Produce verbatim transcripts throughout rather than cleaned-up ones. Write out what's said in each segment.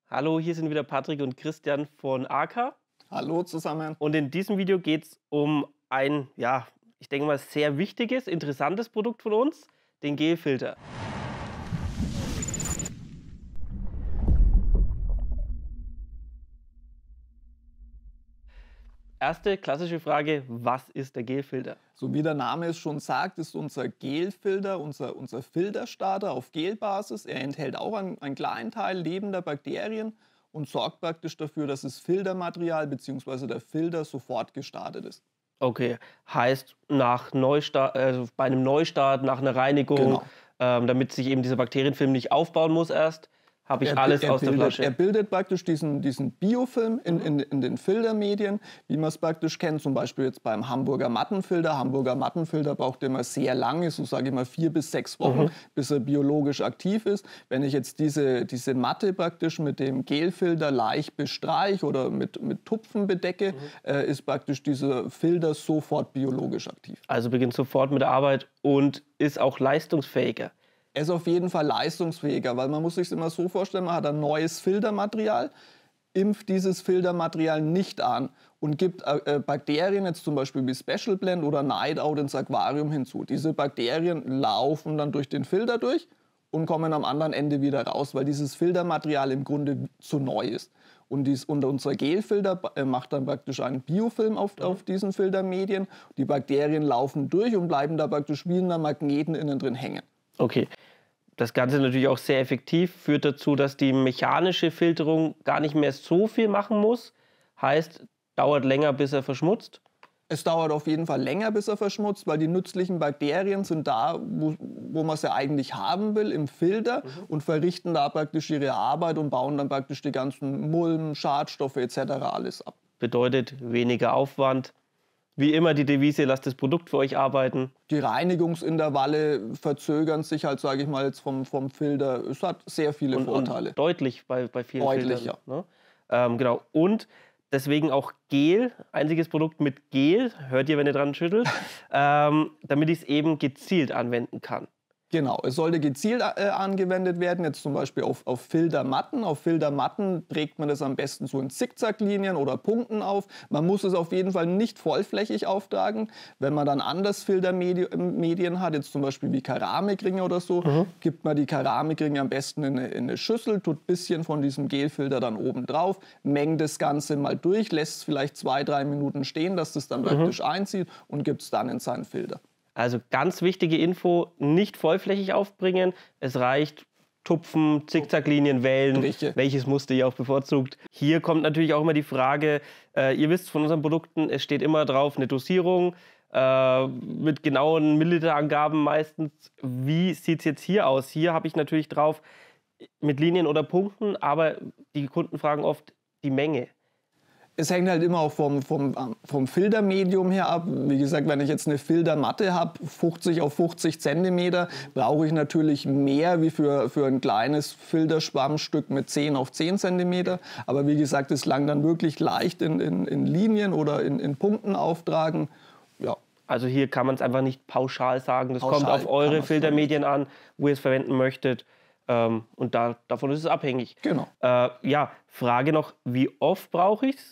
Hallo, hier sind wieder Patrick und Christian von Arca. Hallo zusammen. Und in diesem Video geht es um ein, ja, ich denke mal, sehr wichtiges, interessantes Produkt von uns, den Gelfilter. Erste klassische Frage, was ist der Gelfilter? So wie der Name es schon sagt, ist unser Gelfilter, unser, unser Filterstarter auf Gelbasis. Er enthält auch einen, einen kleinen Teil lebender Bakterien und sorgt praktisch dafür, dass das Filtermaterial bzw. der Filter sofort gestartet ist. Okay, heißt nach Neustart, also bei einem Neustart, nach einer Reinigung, Genau. ähm, damit sich eben dieser Bakterienfilm nicht aufbauen muss erst, habe ich Er, alles er aus bildet, der Flasche. Er bildet praktisch diesen, diesen Biofilm in, in, in den Filtermedien, wie man es praktisch kennt, zum Beispiel jetzt beim Hamburger Mattenfilter. Hamburger Mattenfilter braucht immer sehr lange, so sage ich mal vier bis sechs Wochen, mhm. bis er biologisch aktiv ist. Wenn ich jetzt diese, diese Matte praktisch mit dem Gelfilter leicht bestreiche oder mit, mit Tupfen bedecke, mhm. äh, ist praktisch dieser Filter sofort biologisch aktiv. Also beginnt sofort mit der Arbeit und ist auch leistungsfähiger. Er ist auf jeden Fall leistungsfähiger, weil man muss sich immer so vorstellen, man hat ein neues Filtermaterial, impft dieses Filtermaterial nicht an und gibt äh, Bakterien, jetzt zum Beispiel wie Special Blend oder Night Out ins Aquarium hinzu. Diese Bakterien laufen dann durch den Filter durch und kommen am anderen Ende wieder raus, weil dieses Filtermaterial im Grunde zu neu ist. Und, dies, und unser Gelfilter äh, macht dann praktisch einen Biofilm auf, auf diesen Filtermedien. Die Bakterien laufen durch und bleiben da praktisch wie in einer Magneten innen drin hängen. Okay, das Ganze ist natürlich auch sehr effektiv, führt dazu, dass die mechanische Filterung gar nicht mehr so viel machen muss. Heißt, dauert länger, bis er verschmutzt. Es dauert auf jeden Fall länger, bis er verschmutzt, weil die nützlichen Bakterien sind da, wo, wo man sie eigentlich haben will, im Filter, mhm. und verrichten da praktisch ihre Arbeit und bauen dann praktisch die ganzen Mulden, Schadstoffe et cetera alles ab. Bedeutet weniger Aufwand. Wie immer die Devise, lasst das Produkt für euch arbeiten. Die Reinigungsintervalle verzögern sich halt, sage ich mal, jetzt vom, vom Filter. Es hat sehr viele und, Vorteile. Und deutlich bei, bei vielen deutlich, Filtern. Ja. Ne? Ähm, genau. Und deswegen auch Gel, einziges Produkt mit Gel, hört ihr, wenn ihr dran schüttelt, ähm, damit ich es eben gezielt anwenden kann. Genau, es sollte gezielt äh, angewendet werden, jetzt zum Beispiel auf, auf Filtermatten. Auf Filtermatten trägt man das am besten so in Zickzacklinien oder Punkten auf. Man muss es auf jeden Fall nicht vollflächig auftragen. Wenn man dann anders Filtermedien hat, jetzt zum Beispiel wie Keramikringe oder so, mhm. gibt man die Keramikringe am besten in eine, in eine Schüssel, tut ein bisschen von diesem Gelfilter dann oben drauf, mengt das Ganze mal durch, lässt es vielleicht zwei, drei Minuten stehen, dass das dann mhm. praktisch einzieht und gibt es dann in seinen Filter. Also ganz wichtige Info, nicht vollflächig aufbringen. Es reicht Tupfen, Zickzacklinien wählen, Striche. Welches Muster ihr auch bevorzugt. Hier kommt natürlich auch immer die Frage, äh, ihr wisst von unseren Produkten, es steht immer drauf eine Dosierung äh, mit genauen Milliliterangaben meistens. Wie sieht es jetzt hier aus? Hier habe ich natürlich drauf mit Linien oder Punkten, aber die Kunden fragen oft die Menge. Es hängt halt immer auch vom, vom, vom Filtermedium her ab. Wie gesagt, wenn ich jetzt eine Filtermatte habe, fünfzig auf fünfzig Zentimeter, brauche ich natürlich mehr wie für, für ein kleines Filterschwammstück mit zehn auf zehn Zentimeter. Aber wie gesagt, es langt dann wirklich leicht in, in, in Linien oder in, in Punkten auftragen. Ja. Also hier kann man es einfach nicht pauschal sagen. Das pauschal kommt auf eure Filtermedien an, wo ihr es verwenden möchtet. Ähm, und da, davon ist es abhängig. Genau. Äh, ja, Frage noch, wie oft brauche ich es?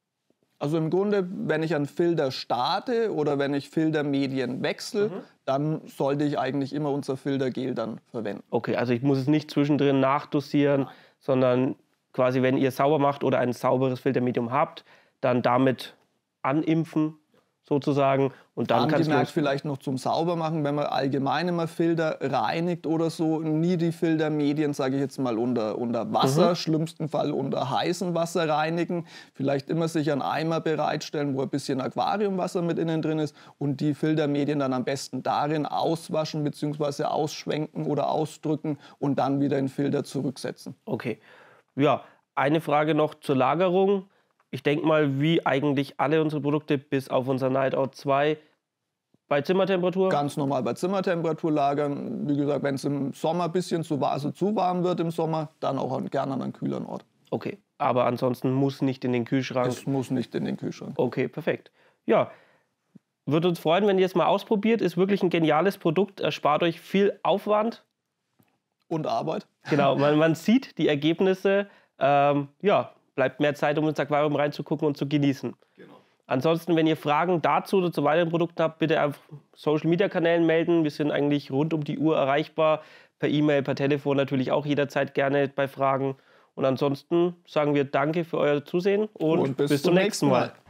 Also im Grunde, wenn ich einen Filter starte oder wenn ich Filtermedien wechsle, mhm. dann sollte ich eigentlich immer unser Filtergel dann verwenden. Okay, also ich muss es nicht zwischendrin nachdosieren, Nein. sondern quasi, wenn ihr sauber macht oder ein sauberes Filtermedium habt, dann damit animpfen sozusagen. Und dann kannst du vielleicht noch zum Saubermachen, wenn man allgemein immer Filter reinigt oder so, nie die Filtermedien, sage ich jetzt mal, unter, unter Wasser, mhm. schlimmsten Fall unter heißem Wasser reinigen. Vielleicht immer sich einen Eimer bereitstellen, wo ein bisschen Aquariumwasser mit innen drin ist und die Filtermedien dann am besten darin auswaschen bzw. ausschwenken oder ausdrücken und dann wieder in den Filter zurücksetzen. Okay. Ja, eine Frage noch zur Lagerung. Ich denke mal, wie eigentlich alle unsere Produkte, bis auf unser Night Out zwei, bei Zimmertemperatur? Ganz normal bei Zimmertemperatur lagern. Wie gesagt, wenn es im Sommer ein bisschen zu, also zu warm wird im Sommer, dann auch gerne an einem kühleren Ort. Okay, aber ansonsten muss nicht in den Kühlschrank? Es muss nicht in den Kühlschrank. Okay, perfekt. Ja, würde uns freuen, wenn ihr es mal ausprobiert. Ist wirklich ein geniales Produkt, erspart euch viel Aufwand. Und Arbeit. Genau, man, man sieht die Ergebnisse. Ähm, ja, bleibt mehr Zeit, um ins Aquarium reinzugucken und zu genießen. Genau. Ansonsten, wenn ihr Fragen dazu oder zu weiteren Produkten habt, bitte einfach Social-Media-Kanälen melden. Wir sind eigentlich rund um die Uhr erreichbar. Per E-Mail, per Telefon natürlich auch jederzeit gerne bei Fragen. Und ansonsten sagen wir danke für euer Zusehen und, Und bis bis zum zum nächsten nächsten Mal. Mal.